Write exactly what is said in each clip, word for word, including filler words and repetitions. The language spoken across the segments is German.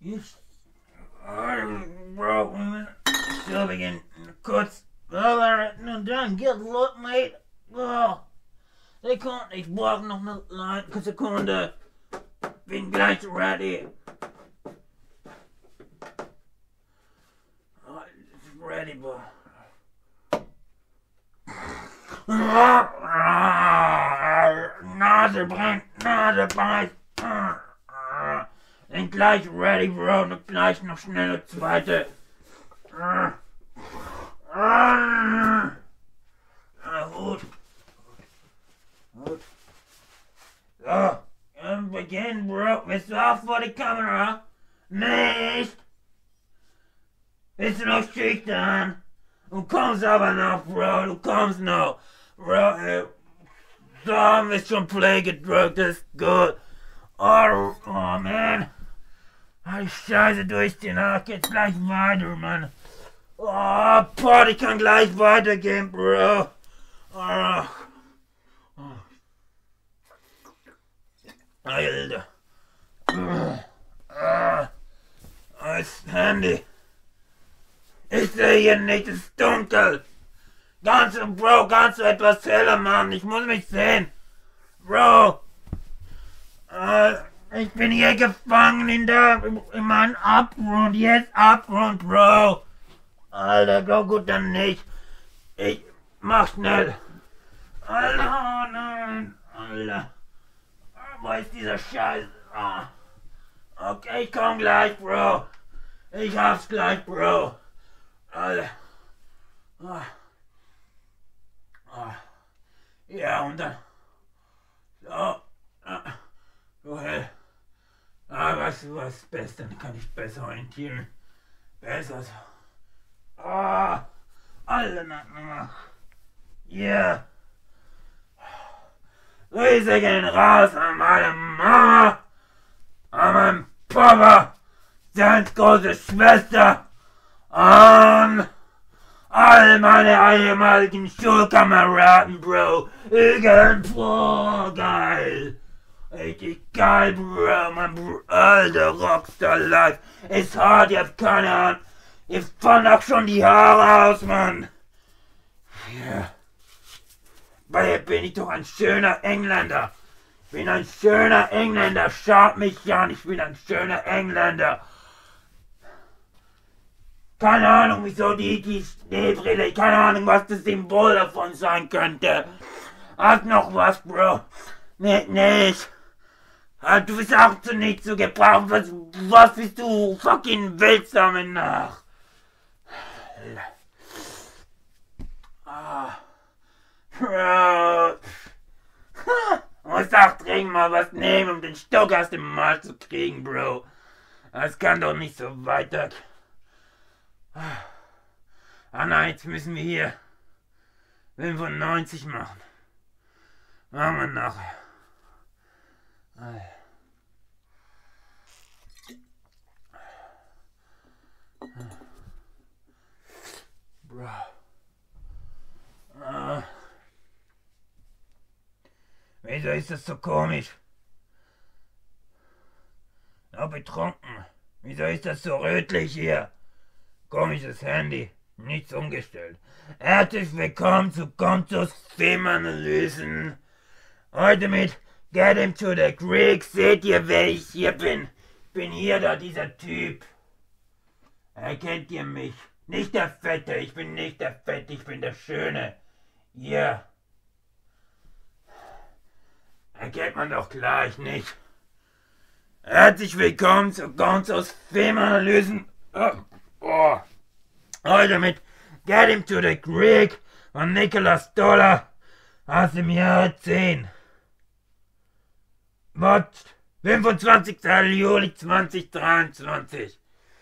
Ich. Bro, so we can kurz arbeiten und dann get look, mate. Oh, Sekunde, ich brauch noch eine Sekunde. Bin gleich ready. Oh, ready, boy. Nase brennt, Nase beißt. Bin gleich ready, Bro. Und gleich noch schnell eine zweite. Na gut. Gut. So, ähm, beginn, Bro. Bist du auch vor die Kamera? Nicht? Bist du noch schüchtern? Du kommst aber noch, Bro. Du kommst noch. Bro, ey. So haben wir schon Play gedrückt. Das ist gut. Oh, oh man. Die Scheiße durch den Arsch. Geht gleich weiter, Mann. Oh, Party kann gleich weitergehen, Bro. Oh. Oh. Alter. Ah. Das Handy. Ich sehe hier nicht, es ist dunkel. Ganz, Bro, kannst du etwas heller machen? Ich muss mich sehen. Bro. Äh, ich bin hier gefangen in der, in meinem Abgrund. Jetzt Abgrund, Bro. Alter, go gut dann nicht. Ich, mach schnell. Alter, oh nein. Alter. Wo ist dieser Scheiß? Ah. Okay, ich komm gleich, Bro. Ich hab's gleich, Bro. Alter. Ah. Ah. Ja, und dann. So. Ah. So hell. Ah, weißt du was? Besser, dann kann ich besser orientieren. Besser so. Ah. Alter, na, na. Yeah. Grüße gehen raus an meine Mama. An meinen Papa. Seine große Schwester. An all meine ehemaligen Schulkameraden, Bro. Irgendwo geil. Richtig geil, Bro. Mein Bro, alter Rockstar Life. Ist hart, ihr habt keine Ahnung. Ihr fallen auch schon die Haare aus, Mann. Ja. Weil bin ich doch ein schöner Engländer. Ich bin ein schöner Engländer. Schaut mich an, ich bin ein schöner Engländer. Keine Ahnung, wieso die, die Schneebrille, keine Ahnung, was das Symbol davon sein könnte. Hast noch was, Bro? Nee, nicht. Du bist auch zu nichts zu gebrauchen. Was, was bist du fucking Wildsame nach? Ah. Bro. Muss auch dringend mal was nehmen, um den Stock aus dem Mal zu kriegen, Bro. Das kann doch nicht so weiter. Ah nein, jetzt müssen wir hier fünfundneunzig machen. Machen wir nachher. Bro. Ah. Wieso ist das so komisch? Noch betrunken. Wieso ist das so rötlich hier? Komisches Handy. Nichts umgestellt. Herzlich willkommen zu Kontos Filmanalysen. Heute mit Get him to the Creek. Seht ihr, wer ich hier bin? Bin hier da, dieser Typ. Erkennt ihr mich? Nicht der Fette, ich bin nicht der Fette, ich bin der Schöne. Ja. Erkennt man doch gleich nicht. Herzlich willkommen zu Gonzos Filmanalysen. Oh, oh. Heute mit Get him to the Creek von Nicholas Stoller aus dem Jahre zehn. Mod fünfundzwanzigster Juli zweitausenddreiundzwanzig.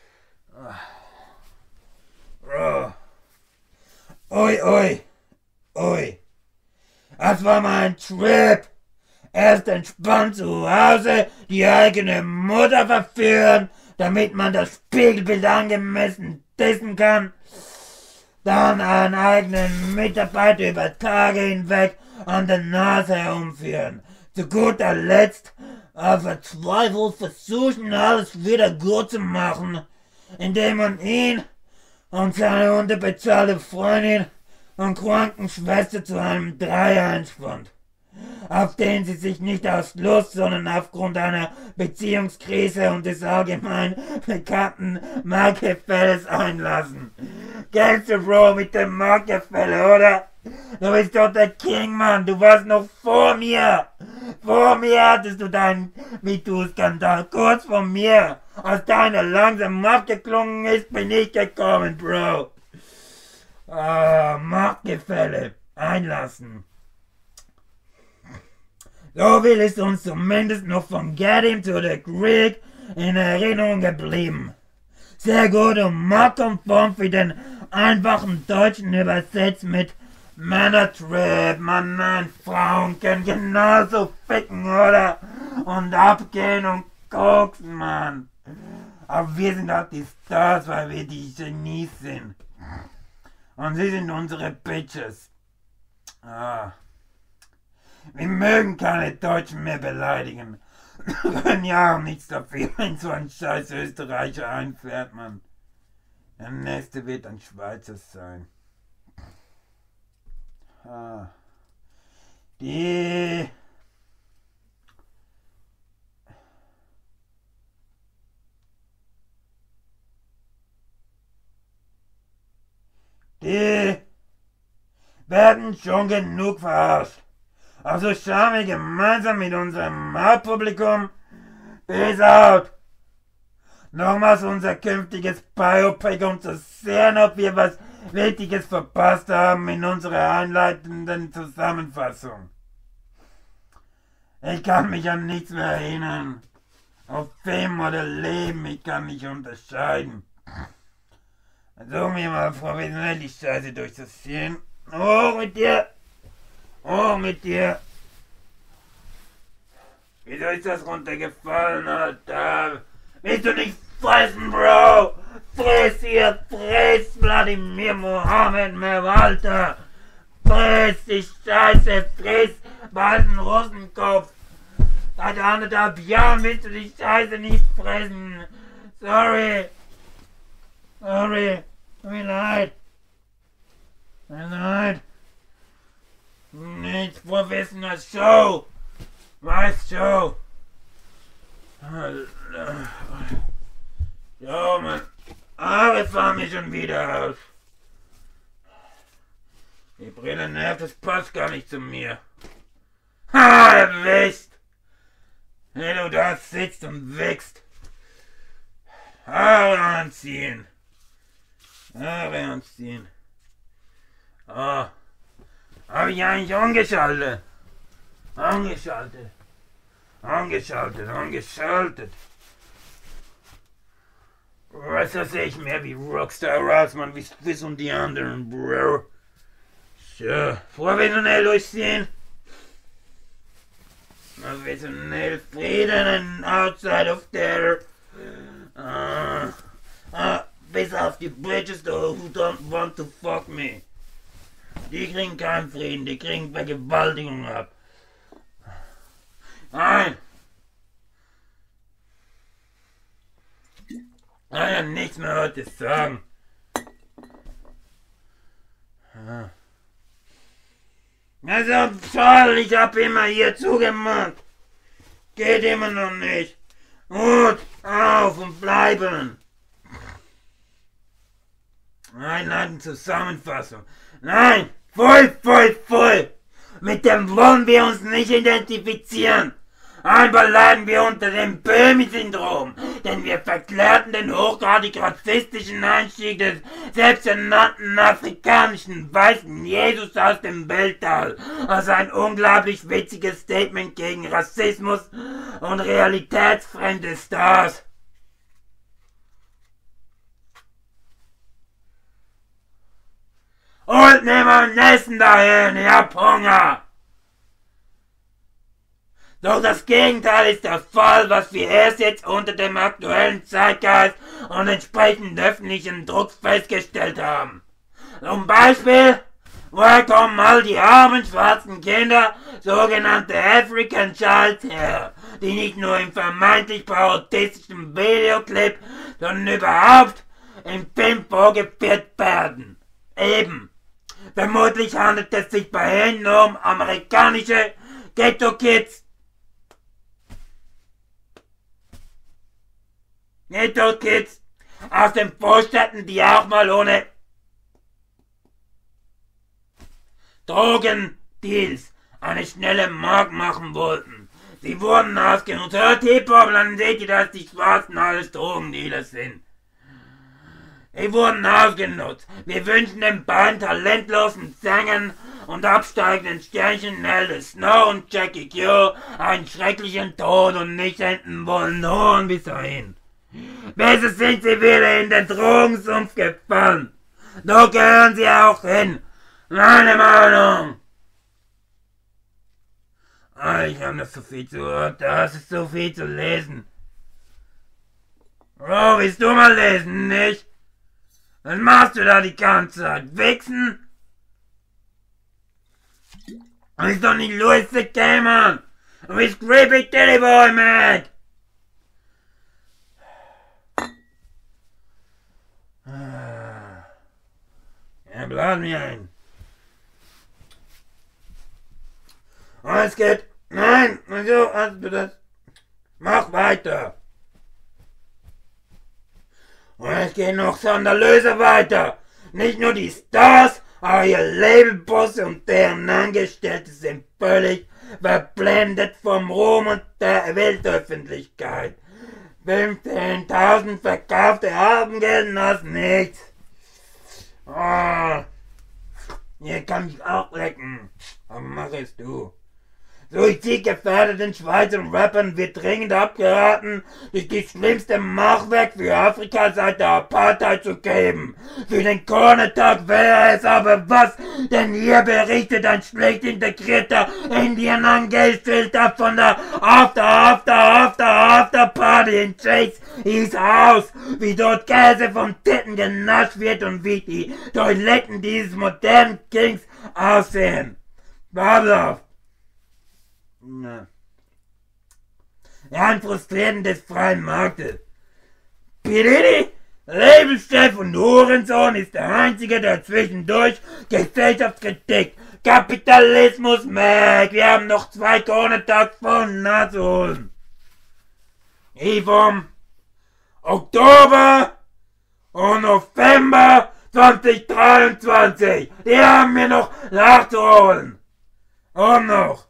Oh. Ui, ui, ui. Das war mein Trip. Erst entspannt zu Hause die eigene Mutter verführen, damit man das Spiegelbild angemessen testen kann. Dann einen eigenen Mitarbeiter über Tage hinweg an der Nase herumführen. Zu guter Letzt aber verzweifelt versuchen, alles wieder gut zu machen, indem man ihn und seine unterbezahlte Freundin und Krankenschwester zu einem Dreier einspannt, auf den sie sich nicht aus Lust, sondern aufgrund einer Beziehungskrise und des allgemein bekannten Marktgefälles einlassen. Kennst du, Bro, mit dem Marktgefälle, oder? Du bist doch der King, Mann, du warst noch vor mir. Vor mir hattest du deinen MeToo-Skandal, kurz vor mir. Als deiner langsam abgeklungen ist, bin ich gekommen, Bro. Ah, Machtgefälle einlassen. So viel ist uns zumindest noch von Get Him to the Creek in Erinnerung geblieben. Sehr gut und marktkonform für den einfachen Deutschen übersetzt mit Männertrip. Man, nein, Frauen können genauso ficken, oder? Und abgehen und koksen, Mann. Aber wir sind halt die Stars, weil wir die Genies sind. Und sie sind unsere Bitches. Ah. Wir mögen keine Deutschen mehr beleidigen. Wir können ja auch nichts dafür, wenn so ein scheiß Österreicher einfährt, Mann. Der nächste wird ein Schweizer sein. Ah. Die... Die werden schon genug verarscht. Also schauen wir gemeinsam mit unserem Hauptpublikum Peace out. Nochmals unser künftiges Biopic, um zu sehen, ob wir was Wichtiges verpasst haben in unserer einleitenden Zusammenfassung. Ich kann mich an nichts mehr erinnern. Auf Film oder Leben, ich kann nicht unterscheiden. Versuchen wir mal professionell die Scheiße durchzuziehen. Hoch mit dir! Hoch mit dir! Wieso ist das runtergefallen, Alter? Willst du nicht fressen, Bro? Friss hier, friss Wladimir Mohammed mehr, Alter! Friss die Scheiße, friss bald Russenkopf! Seit anderthalb Jahren willst du die Scheiße nicht fressen! Sorry! Sorry! Tut mir leid! Tut mir leid! Nichts professionelle Show! Was Show? Ja, Mann. Haare fahren mir schon wieder aus. Die Brille nervt, das passt gar nicht zu mir. Ha, erwischt! Wenn du da sitzt und wächst. Haare anziehen. Haare anziehen. Ah. Hab ich eigentlich angeschaltet? Angeschaltet. Angeschaltet, angeschaltet. Was da sehe ich mehr wie Rockstar aus, man, wie Swiss und die anderen, Bro. So, professionell durchziehen. Professionell Frieden and outside of there. Uh, uh, bis auf die Bitches, though, who don't want to fuck me. Die kriegen keinen Frieden, die kriegen Vergewaltigung ab. Nein! Ich kann ja nichts mehr heute sagen. Also toll, ich hab immer hier zugemacht. Geht immer noch nicht. Gut, auf und bleiben. Einleiten Zusammenfassung. Nein, voll, voll, voll. Mit dem wollen wir uns nicht identifizieren. Aber leiden wir unter dem Böhmi-Syndrom, denn wir verklärten den hochgradig rassistischen Einstieg des selbsternannten afrikanischen weißen Jesus aus dem Weltall als ein unglaublich witziges Statement gegen Rassismus und realitätsfremde Stars. Und nehmen wir am nächsten dahin, ich hab Hunger! Doch das Gegenteil ist der Fall, was wir erst jetzt unter dem aktuellen Zeitgeist und entsprechend öffentlichen Druck festgestellt haben. Zum Beispiel Woher kommen all die armen schwarzen Kinder, sogenannte African Child her, die nicht nur im vermeintlich parodistischen Videoclip, sondern überhaupt im Film vorgeführt werden? Eben. Vermutlich handelt es sich bei ihnen nur um amerikanische Ghetto-Kids. Ghetto-Kids aus den Vorstädten, die auch mal ohne Drogendeals eine schnelle Mark machen wollten. Sie wurden ausgenutzt. Hört Hip-Hop, dann seht ihr, dass die Schwarzen alles Drogendealer sind. Sie wurden ausgenutzt. Wir wünschen den beiden talentlosen Sängern und absteigenden Sternchen Nelly Snow und Jackie Q einen schrecklichen Tod und nicht enden wollen nur bis dahin. Besser sind sie wieder in den Drogensumpf gefallen. Da gehören sie auch hin. Meine Meinung. Ah, ich habe noch so viel zu hören. Da ist so viel zu lesen. Oh, willst du mal lesen, nicht? Was machst du da die ganze Zeit? Wichsen? Das ist doch nicht Louis C K, Mann. Du bist Creepy Teddy Boy, Mac. Ja, blad mir ein. Oh, es geht. Nein, also, hast du das? Mach weiter. Und es geht noch skandalöser weiter. Nicht nur die Stars, aber ihr Labelbosse und deren Angestellte sind völlig verblendet vom Ruhm und der Weltöffentlichkeit. fünfzehntausend verkaufte Alben gelten als nichts. Oh, hier kann ich auch lecken. Aber mach es du. Suizidgefährdeten Schweizer Rappern wird dringend abgeraten, sich die schlimmste Machwerk für Afrika seit der Apartheid zu geben. Für den Corner-Tag wäre es aber was, denn hier berichtet ein schlecht integrierter Indian Angestellter von der After, After, After, After Party in Chase East House, wie dort Käse von Titten genascht wird und wie die Toiletten dieses modernen Kings aussehen. Pavlov. Na. Ja, ein Frustrieren des freien Marktes. Piridi, Labelchef und Hurensohn, ist der Einzige, der zwischendurch Gesellschaftskritik, Kapitalismus merkt. Wir haben noch zwei Corner-Tags von nachzuholen. Die vom Oktober und November zwanzig dreiundzwanzig. Die haben wir noch nachzuholen. Und noch.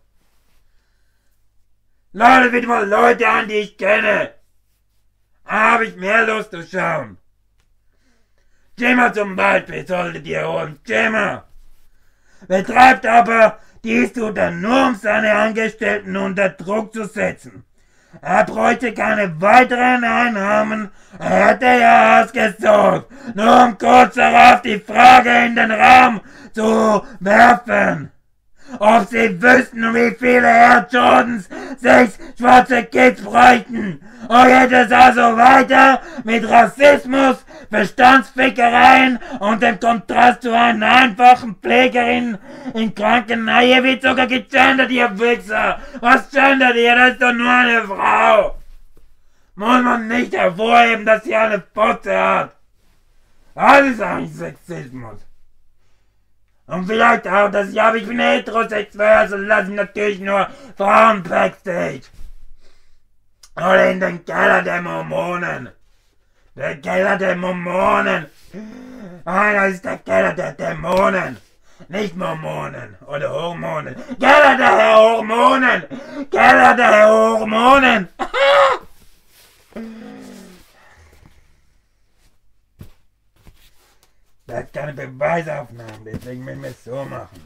Ladet wieder mal Leute an, die ich kenne. Habe ich mehr Lust zu schauen. Jimmer zum Beispiel solltet ihr holen. Jimmer. Betreibt aber dies tut er nur, um seine Angestellten unter Druck zu setzen. Er bräuchte keine weiteren Einnahmen. Er hätte ja ausgesucht. Nur um kurz darauf die Frage in den Raum zu werfen. Ob sie wüssten, wie viele Air Jordans sechs schwarze Kids bräuchten. Und geht es also weiter mit Rassismus, Bestandsfickereien und dem Kontrast zu einer einfachen Pflegerin in Krankenhaus. Hier wird sogar gegendert, ihr Wichser. Was gendert ihr? Das ist doch nur eine Frau. Muss man nicht hervorheben, dass sie eine Potze hat. Das ist eigentlich Sexismus. Und vielleicht auch, dass ich, aber ich bin heterosexuell, also lasse ich natürlich nur Frauen backstage. Oder in den Keller der Mormonen. Der Keller der Mormonen. Nein, das ist der Keller der Dämonen. Nicht Mormonen oder Hormonen. Keller der Hormonen. Keller der Hormonen. Da ist keine Beweisaufnahmen, deswegen müssen wir es so machen.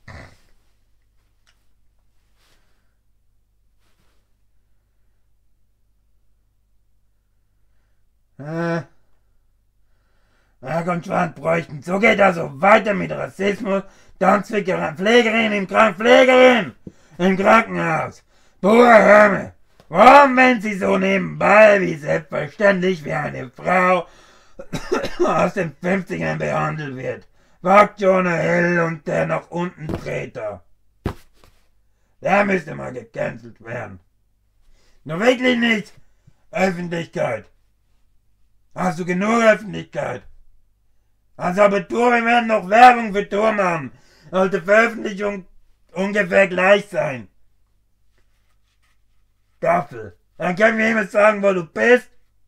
Äh, Berg und Schwand bräuchten. So geht also weiter mit Rassismus, Tanzfickerei, Pflegerin im Krank Pflegerin im Krankenhaus. Pure Härme. Warum, wenn sie so nebenbei, wie selbstverständlich, wie eine Frau aus den fünfzigern behandelt wird? Fuck Jonah Hill und der nach unten Treter. Der müsste mal gecancelt werden. Nur wirklich nicht. Öffentlichkeit. Hast du genug Öffentlichkeit? Als Abitur, wir werden noch Werbung für Tor machen. Sollte Veröffentlichung ungefähr gleich sein. Staffel. Dann können wir immer sagen, wo du bist.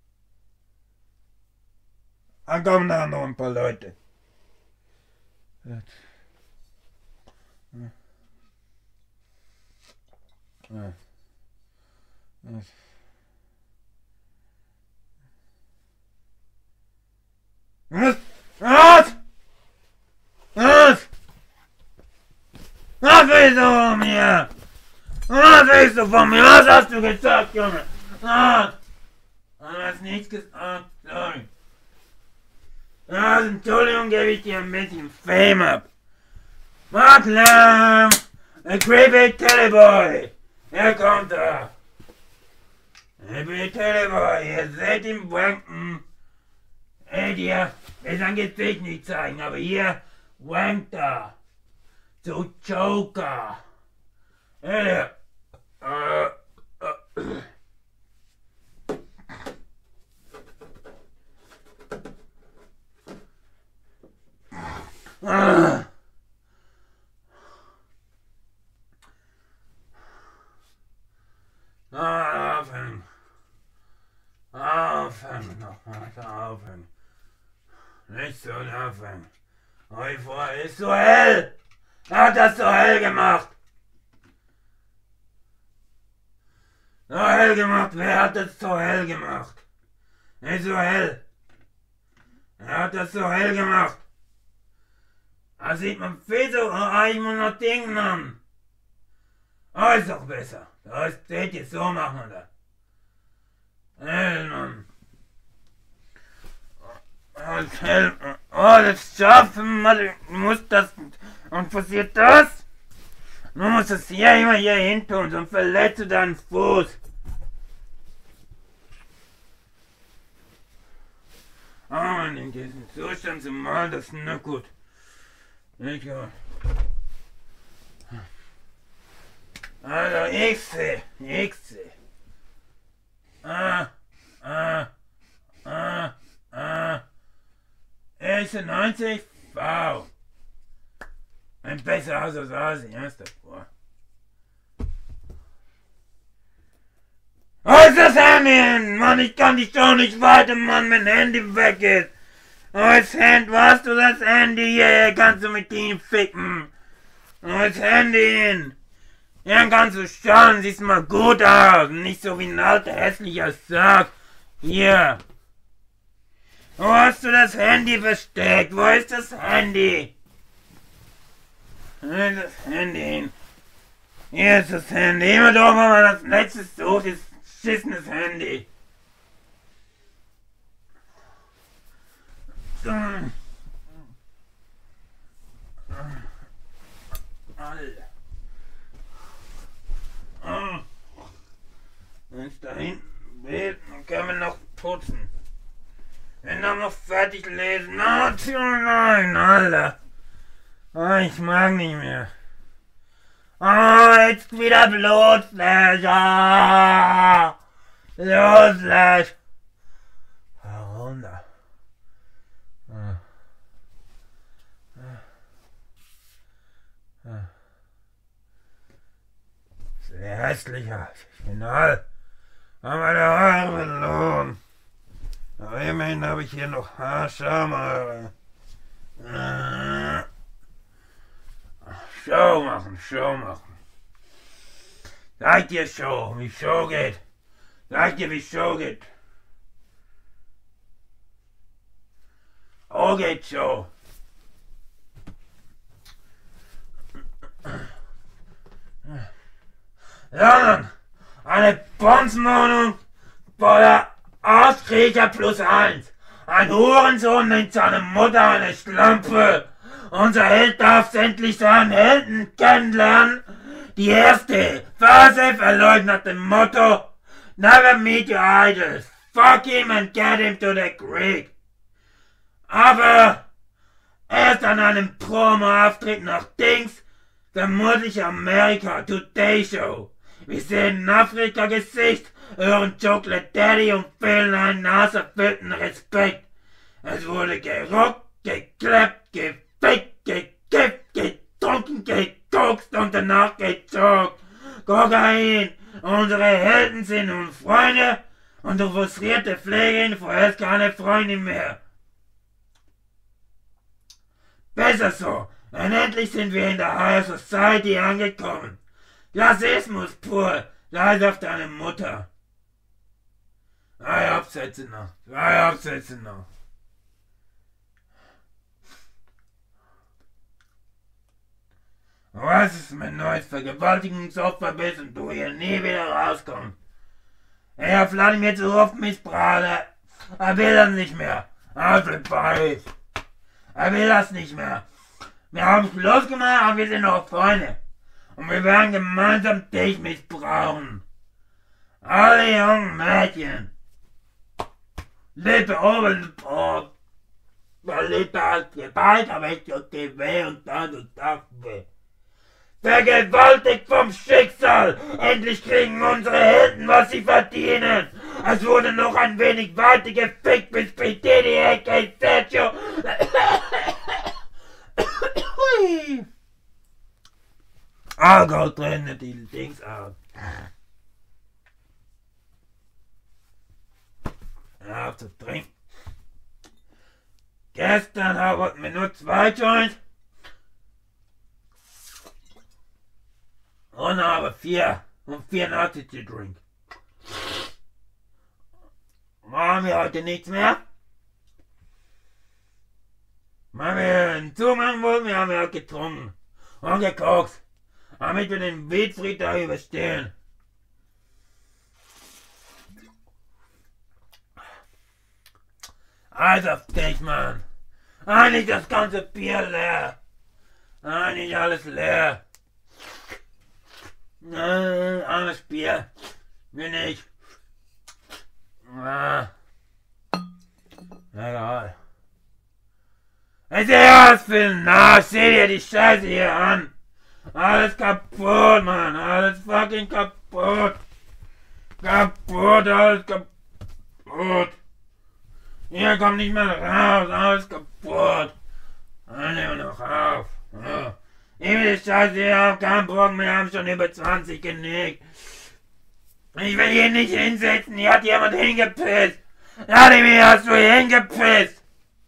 Dann kommen da noch ein paar Leute. Ja. Ja. Ja. Was? Was? Was? Was willst du von mir? Was willst du von mir? Was hast du gesagt, Junge? Was? Du hast nichts gesagt, sorry. Ja, Entschuldigung, gebe ich dir ein bisschen Fame ab. Marklam! A creepy Teleboy! Hier kommt er! Creepy Teleboy, ihr seht ihn wanken. Ey, dir, will sein Gesicht nicht zeigen, aber hier wankt er. Zu Joker. Ey, der. Äh, äh. Ah. Ah, aufhören. Aufhören, nochmal aufhören. Nicht so aufhören. Heu vor, ist so hell. Er hat das so hell gemacht. So hell gemacht, wer hat das so hell gemacht? Nicht so hell. Er hat das so hell gemacht. Da sieht man viel so, ah, ich muss noch Ding machen. Ah, ist doch besser. Das seht ihr, so machen wir das. Hell, Mann. Und hell, oh, das schaffen, du musst das, und passiert das? Du musst das hier immer hier hin tun, sonst verletzt du deinen Fuß. Ah, man, in diesem Zustand zu malen, das ist nicht gut. Nicht gut. Also, ich seh, ich seh. Ah, ah, ah, ah. neunzig V. Ein besser aus als Asi, erst davor. Wo ist das Handy? Mann, ich kann dich doch nicht weiter, Mann, wenn Handy weg ist. Wo ist Handy? Wo hast du das Handy? Hier kannst du mit ihm ficken. Wo ist Handy hin? Ja, kannst du schauen, siehst mal gut aus. Nicht so wie ein alter hässlicher Sack. Hier. Wo hast du das Handy versteckt? Wo ist das Handy? Wo ist das Handy hin? Hier ist das Handy. Immer doch, wenn man das letzte sucht, ist schissenes Handy. Alter. Oh. Wenn es da hinten weht, dann können wir noch putzen. Wenn wir noch fertig lesen. Oh, nein, Alter. Oh, ich mag nicht mehr. Oh, jetzt wieder Blutflash. Ah. Blutflash. Warum da? Ah. Ah. Ah. Sehr hässlich aus. Final. Aber der Haare verloren. Aber immerhin habe ich hier noch Haarschamhaare. Äh. Show machen, Show machen. Sag dir Show, wie Show geht. Sag dir, wie Show geht. Oh, geht Show. Sondern eine Bonzwohnung voller Auskriecher plus eins. Ein Hurensohn nennt seine Mutter eine Schlampe. Unser Held darf endlich seinen Helden kennenlernen. Die erste Phase verläuft nach dem Motto Never meet your idols. Fuck him and get him to the creek. Aber Erst an einem Promo-Auftritt nach Dings, vermutlich America Today Show. Wir sehen ein Afrika-Gesicht, hören Chocolate Daddy und fühlen einen naserfüllten Respekt. Es wurde gerockt, geklappt, gefickt, gekifft, getrunken, gekokst und danach gejoggt. Kokain, unsere Helden sind nun Freunde und du frustrierte Pflegerin vorerst keine Freundin mehr. Besser so, denn endlich sind wir in der Higher Society angekommen. Klassismus pur, leise auf deine Mutter. Drei Absätze noch, drei Absätze noch. Was ist mein neues Vergewaltigungsopfer bist und du hier nie wieder rauskommst? Ich hab Vladimir zu oft missbraucht, er will das nicht mehr. Also bald. Er will das nicht mehr. Wir haben Schluss gemacht, aber wir sind noch Freunde. Und wir werden gemeinsam dich missbrauchen. Alle jungen Mädchen. Lippe oben, oh, Lippe als Gewalt, aber ich tut dir weh und dann du das weh. Vergewaltigt vom Schicksal! Endlich kriegen unsere Helden, was sie verdienen! Es wurde noch ein wenig weiter gefickt, bis P. Diddy, a k a. Sergio... Alkohol trennt die Dings aus. Auf zu trinken. Gestern hatten wir nur zwei Joints. Und aber vier. Und vier Nazi Drink. Machen wir heute nichts mehr? Weil wir einen zumachen wollten, wir haben ja getrunken. Und gekokst. Damit wir den Wildfried überstehen. Also auf dich, Mann. Eigentlich das ganze Bier leer. Eigentlich alles leer. Äh, alles Bier. Will nicht. Ah. Egal. Ich sehe aus für den Arsch. Seh dir die Scheiße hier an. Alles kaputt, Mann. Alles fucking kaputt. Kaputt, alles kaputt. Hier kommt nicht mehr raus. Alles kaputt. Alle noch auf. Ja. Ich will die Scheiße hier auf. Kein Bock mehr. Haben schon über zwanzig genickt. Ich will hier nicht hinsetzen. Hier hat jemand hingepisst. Vladimir, hast du hier hingepisst?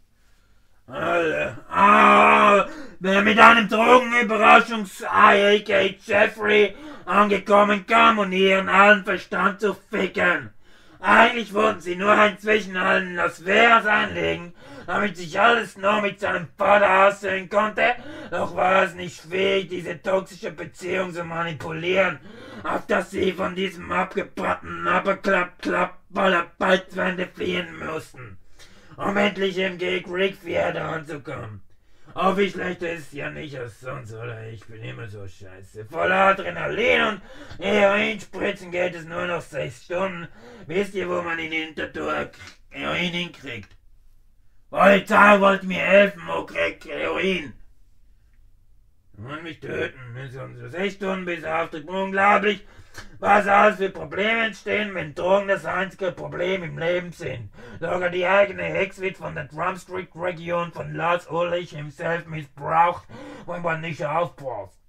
Alle. Ah, wer mit einem Drogenüberraschungsei, aka Jeffrey, angekommen kam und ihren allen Verstand zu ficken. Eigentlich wollten sie nur ein Zwischenhalt in Las Vegas einlegen, damit sich alles noch mit seinem Vater aussehen konnte, doch war es nicht fähig, diese toxische Beziehung zu manipulieren, auf dass sie von diesem abgebrannten Upperklapp-Klapp voller Balzwände fliehen mussten, um endlich im Gig Rick Fiat anzukommen. Oh, wie schlecht ist ja nicht als sonst, oder? Ich bin immer so scheiße. Voller Adrenalin und Heroinspritzen geht es nur noch sechs Stunden. Wisst ihr, wo man in Hintertour Heroin hinkriegt? Polizei wollte mir helfen, wo kriegt Heroin? Und mich töten. Das sind so sechs Stunden bis Auftritt. Unglaublich, was alles für Probleme entstehen, wenn Drogen das einzige Problem im Leben sind. Sogar die eigene Hex wird von der Drumstick-Region von Lars Ulrich himself missbraucht, wenn man nicht aufpasst.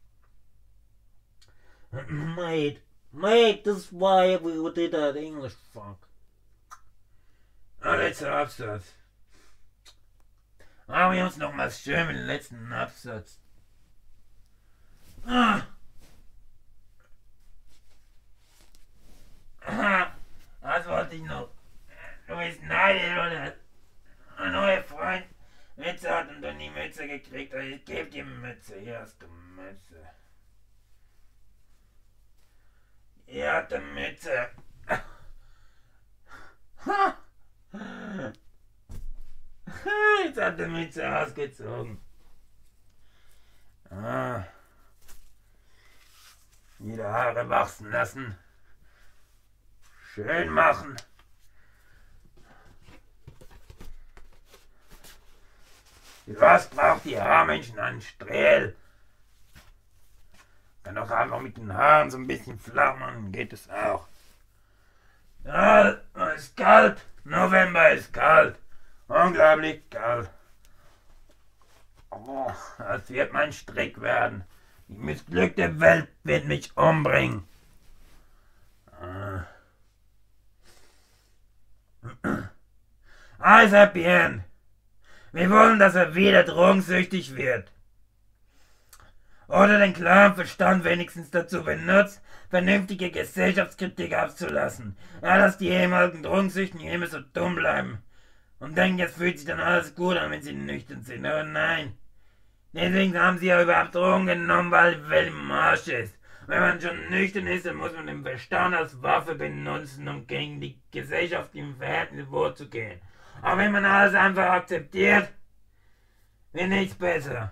Mate, mate, this is why we did that English fuck. Ah, letzter Absatz. Machen wir uns nochmals schön mit dem letzten Absatz. Ah. Aha, was wollte ich noch? Du bist neidisch, oder? Ein neuer Freund Mütze hat und dann die Mütze gekriegt. Also ich geb dir Mütze. Hier hast du Mütze. Hier hat die Mütze. Jetzt hat die Mütze ausgezogen. Ah. Wieder Haare wachsen lassen. Schön machen. Was braucht die Haarmenschen einen Striel? Kann doch einfach mit den Haaren so ein bisschen flach machen, geht es auch. Ja, es ist kalt. November ist kalt. Unglaublich kalt. Oh, das wird mein Strick werden. Die missglückte Welt wird mich umbringen. Also, Happy End. Wir wollen, dass er wieder drogensüchtig wird. Oder den klaren Verstand wenigstens dazu benutzt, vernünftige Gesellschaftskritik abzulassen. Ja, dass die ehemaligen Drogensüchtigen immer so dumm bleiben. Und denken, jetzt fühlt sich dann alles gut an, wenn sie nüchtern sind. Aber nein. Deswegen haben sie ja überhaupt Drogen genommen, weil die Welt im Arsch ist. Wenn man schon nüchtern ist, dann muss man den Verstand als Waffe benutzen, um gegen die gesellschaftlichen Verhältnisse vorzugehen. Aber wenn man alles einfach akzeptiert, wird nichts besser.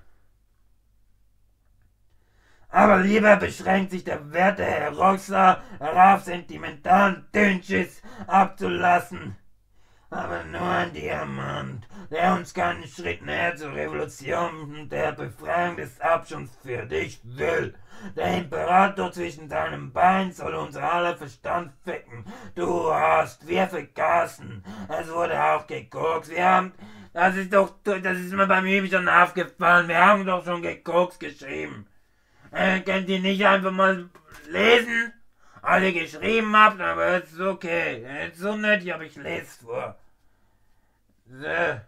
Aber lieber beschränkt sich der werte Herr Rockstar darauf, sentimentalen Dünnschiss abzulassen. Aber nur ein Diamant, der uns keinen Schritt näher zur Revolution und der Befreiung des Abschons für dich will. Der Imperator zwischen seinen Beinen soll unser aller Verstand ficken. Du hast, wir vergaßen. Es wurde auch gekokst. Wir haben, das ist doch, das ist mir beim Üben schon aufgefallen. Wir haben doch schon gekokst geschrieben. Äh, könnt ihr nicht einfach mal lesen? Alle geschrieben habt, aber es ist okay. Es ist so nötig, aber ich lese es vor. So.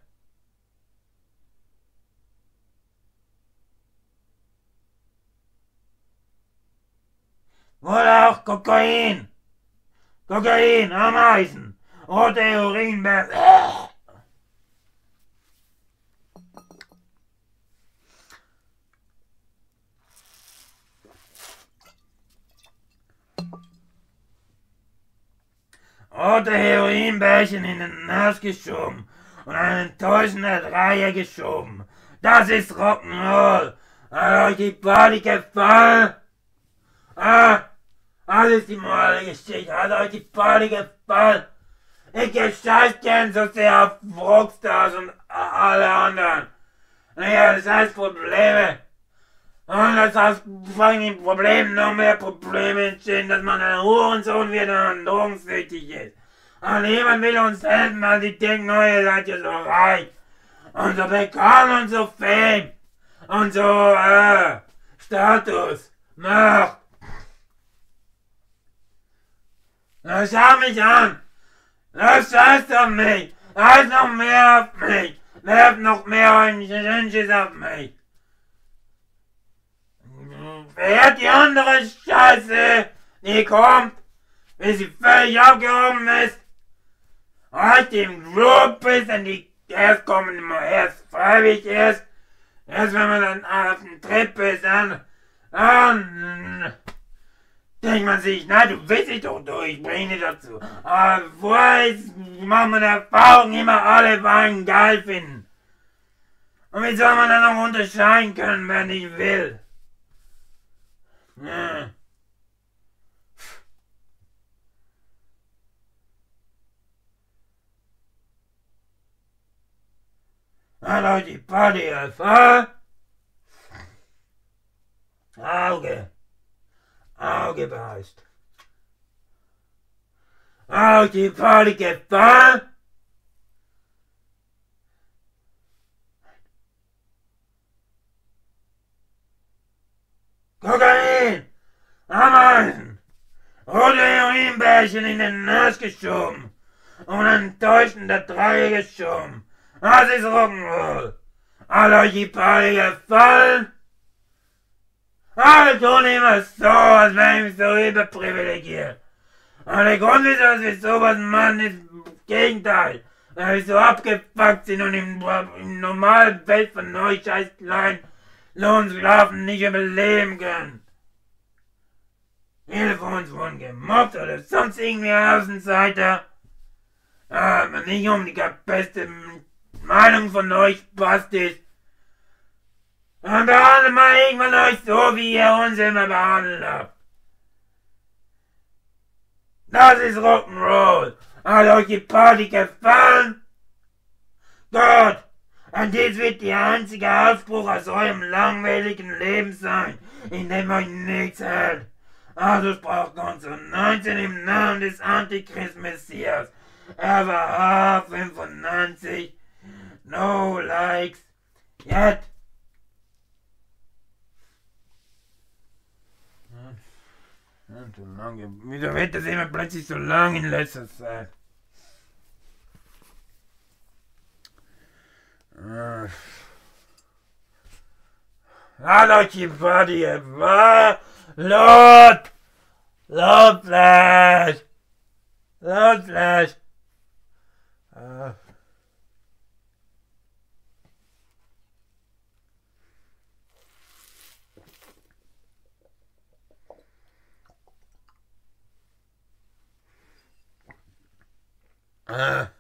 Oder auch Kokain. Kokain, Ameisen. Rote Urinbeeren. Rote Heroinbärchen in den Nass geschoben und einen enttäuschenden Dreier geschoben. Das ist Rock'n'Roll. Hat euch die Party gefallen? Ah, alles die morale Geschichte. Hat euch die Party gefallen? Ich geb scheiß gern so sehr auf Rockstars und alle anderen. Naja, das heißt Probleme. Und das heißt, von den Problemen noch mehr Probleme entstehen, dass man ein Hurensohn wird und drogensüchtig ist. Und niemand will uns helfen, weil die denken, oh, ihr seid ja so reich. Und so bekannt und so Fame. Und so, äh, Status. Macht. Na, schau mich an. Na, scheiß auf mich. Scheiß noch mehr auf mich. Werft noch mehr euren Schiss auf mich. Wer hat die andere Scheiße, die kommt, wenn sie völlig abgehoben ist, heute im Club ist, und die erst kommen immer erst freiwillig erst, erst wenn man dann auf dem Trip ist, dann, dann denkt man sich, na du willst dich doch durch, ich bring dich dazu. Aber vorher macht man Erfahrung, immer alle Weine geil finden. Und wie soll man dann noch unterscheiden können, wenn ich will? Ja. Hat euch die Party gefallen? Auge. Auge beißt. Hat euch die Party gefallen? Kokain! Ameisen! Rote Heroinbärchen in den Nass geschoben und ein enttäuschender Dreier geschoben. Das ist Rock'n'Roll. Hat euch die Party gefallen? Alle tun immer so, als wären wir so überprivilegiert. Aber der Grund, wieso wir sowas machen, ist das Gegenteil. Weil wir so abgefuckt sind und im, im normalen Welt von euch scheiß kleinen Lohnsklaven nicht überleben können. Viele von uns wurden gemobbt oder sonst irgendwie Außenseiter. Aber nicht um die beste Meinung von euch passt ist. Dann behandelt mal irgendwann euch so, wie ihr uns immer behandelt habt. Das ist Rock'n'Roll. Hat euch die Party gefallen? Gut. Und dies wird der einzige Ausbruch aus eurem langweiligen Leben sein, in dem euch nichts hält. Also sprach Gonzo neunzehn im Namen des Antichrist-Messias. Er war H fünfundneunzig. No likes yet. So lange. Wieso wird das immer plötzlich so lang in letzter Zeit? Hallo, Chibadi, war Lord! Lord Flash! Lord Flash! Uh. Ah.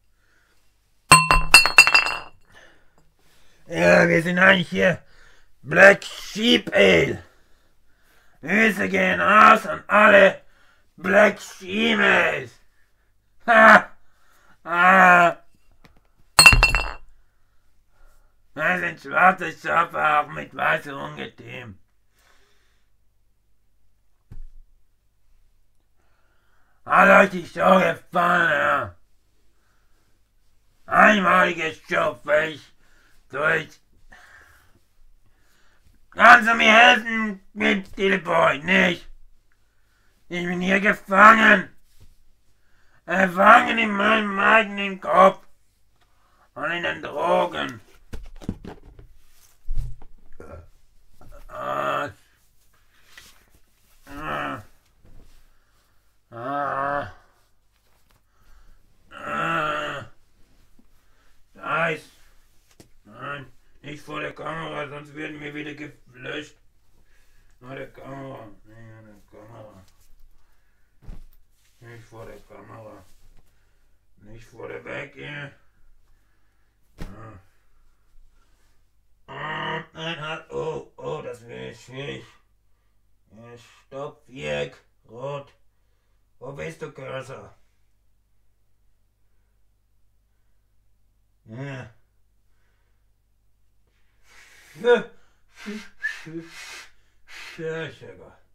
Ja, wir sind eigentlich hier Black Sheep Ale. Grüße gehen raus an alle Black Sheep. Ha! Ah! Das sind schwarze Schafe auch mit weißem Ungetüm. Hat euch die Show gefallen, ja? Einmaliges Show für ich durch. Kannst du mir helfen mit Teleboy? Nicht. Ich bin hier gefangen. Gefangen in meinem eigenen Kopf. Und in den Drogen. Ah. Ah. Ah. Ah. Nice. Nein, nicht vor der Kamera, sonst werden wir wieder gelöscht. Vor der Kamera, nicht vor der Kamera. Nicht vor der Kamera. Nicht vor der Becky. Ah. Nein, halt. Oh, oh, das wäre schwierig. Ja, stopp, Viereck, rot. Wo bist du, Cursor? Ja. Ja, Sugar.